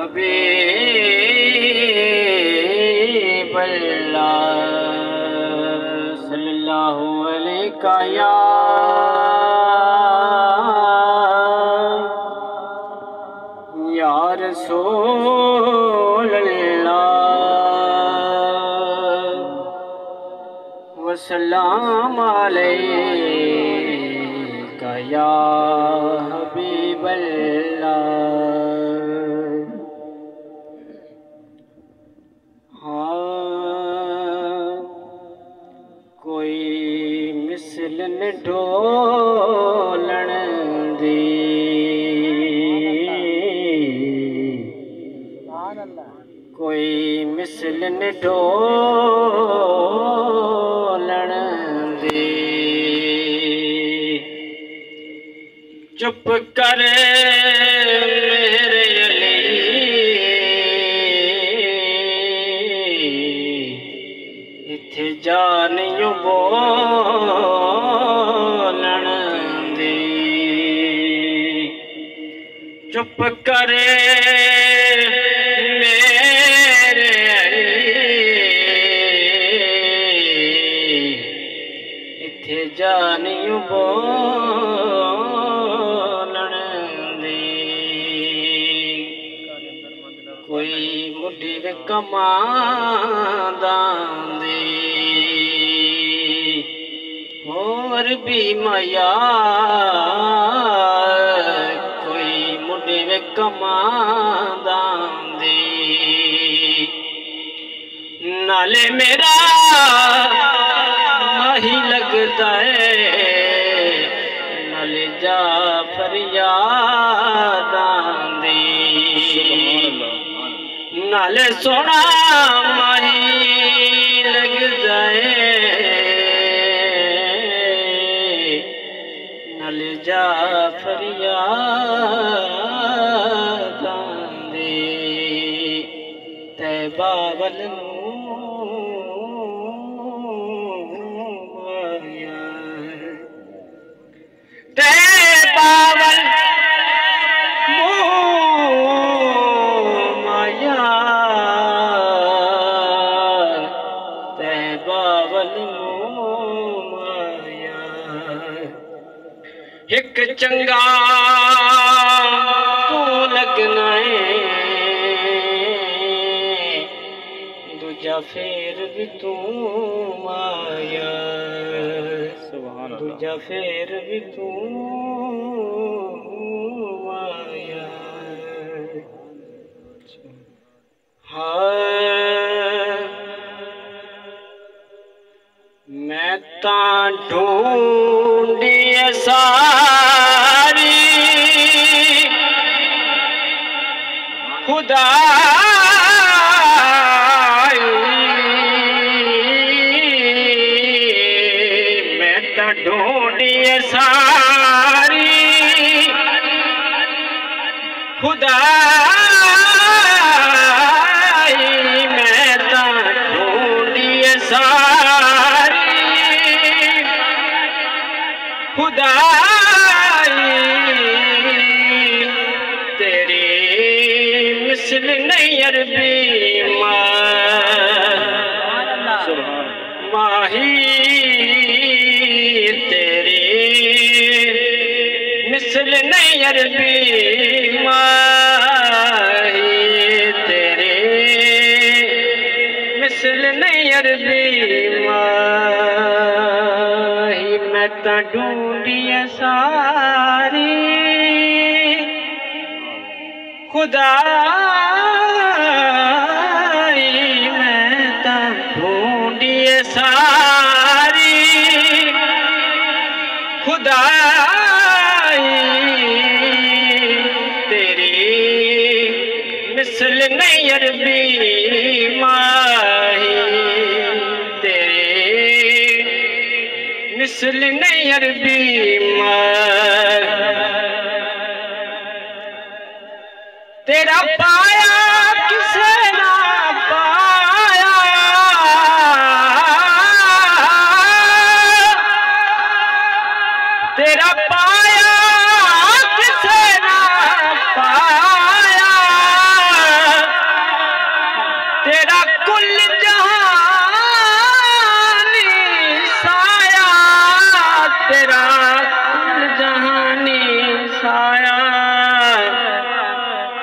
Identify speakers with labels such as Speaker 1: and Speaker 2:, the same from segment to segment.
Speaker 1: हबीब अल्लाह सल्लल्लाहु अलैहि या रसूल अल्लाह वसलाम अलैका या हबीब अल्लाह। कोई मिसल न ढोलण दी, कोई मिसल न ढोलण दी। चुप कर मेरे अली, इत्थे जानियो बोलण दी। चुप करे मेरे इत्थे जानियो बोलण दी। कोई मुढ़ी वे कमांदा दी, और भी माया कोई मुढ़ी वे कमांदा दी। नाले मेरा माही लगदा है, नाले जाफर यादां दी। नाले सोना माही लगदा है, नाले जाफर यादां दी। तैबा वल एक चंगा तू लगना है, दूजा फेर भी तू माया। दूजा फेर भी तू माया। हाँ मैं तां ढूंढी सारी खुदा मैं तां ढूंढी सारी खुदा मैं तां ढूंढी सारी खुदा तेरी मिसल नहीं अरबी माही तेरी मिसल नहीं अरबी माही तेरी मिसल नहीं अरबी माही। मैं तां ढूंढी सारी खुदा मैं तां ढूंढी सारी खुदा तेरी मिसल नहीं अरबी माही तेरी मिसल नहीं अरबी तेरा पाया किसे ना पाया तेरा पाया किसे ना पाया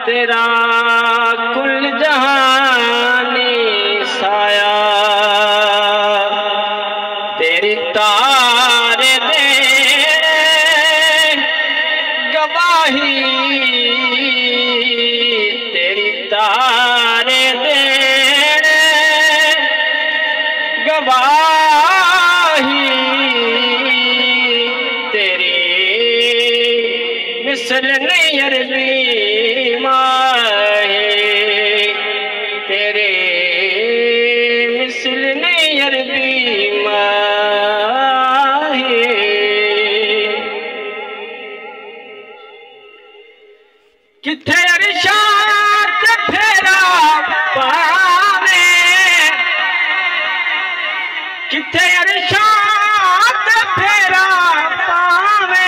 Speaker 1: तेरा कुल जहानी साया, तेरी तारे दे गवाही, तेरी तारे दे गवाही, तेरी मिसल नहीं अरबी माहे, तेरे मिसल नहीं अरबी माहे। किथे अरशाद फेरा पावे, किथे अरशाद फेरा पावे,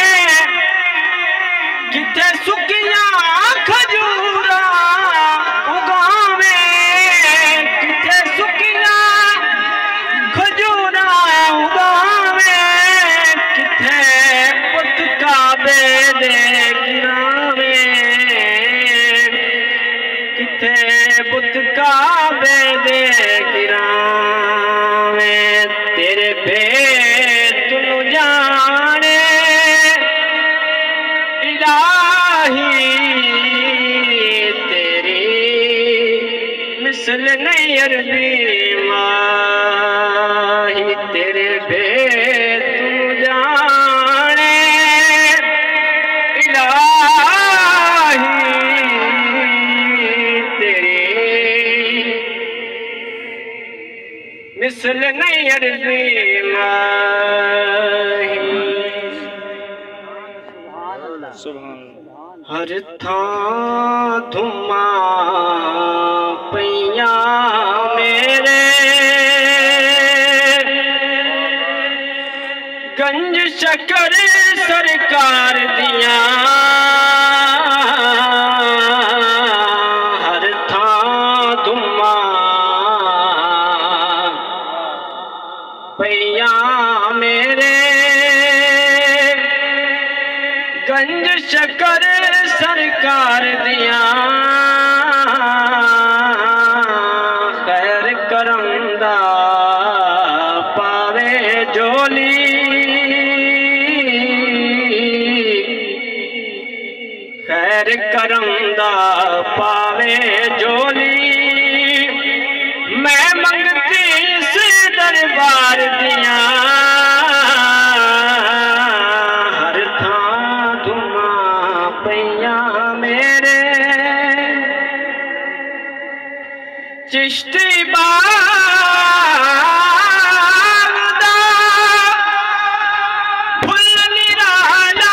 Speaker 1: किथे सुकिया खजूरा उगावे, किथे सुकिया खजूरा उगावे, किथे पुत काबे दे गिरावे, किथे पुत काबे दे गिरावे, तेरे भेद तू जाने इलाही, तेरी मिसल नहीं अरबी माही, तेरे भेद तू जाने इलाही, तेरी मिसल नहीं अरबी माही। हर थां धुमा पैया मेरे, गंज शकर सरकार दिया, हर थां धुमा पैया मेरे, गंज शकर सरकार दिया, खैर करम दा पावे जोली, खैर करम दा पावे जोली, मैं मंगती से दरबार दिया, चिश्ती बादा फुल निराला,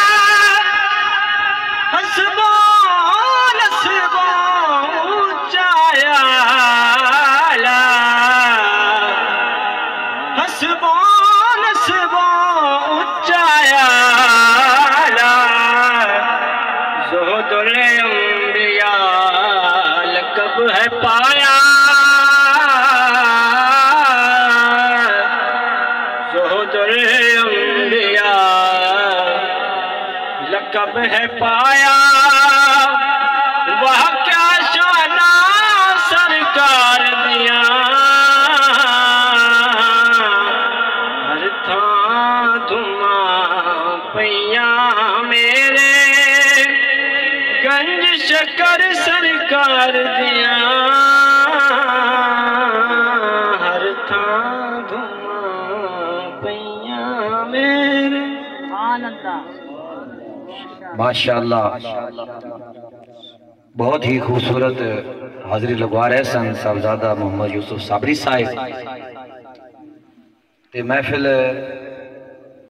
Speaker 1: हसबो नसबो ऊंचायाला, हसबो नसबो ऊंचायाला, ज़ोहदुल अंबिया लक़ब है पाया, ज़ोहदुल अंबिया लक़ब है पाया, वह क्या शाना सरकार दिया, हर थां धुमा पैया मेरे, गंज शकर सरकार दिया, हर थां धुमा पैया मेरे।
Speaker 2: माशाअल्लाह, बहुत ही खूबसूरत हाज़री लगवा रहे सन साहबजादा मोहम्मद यूसुफ साबरी साहिब ते महफिल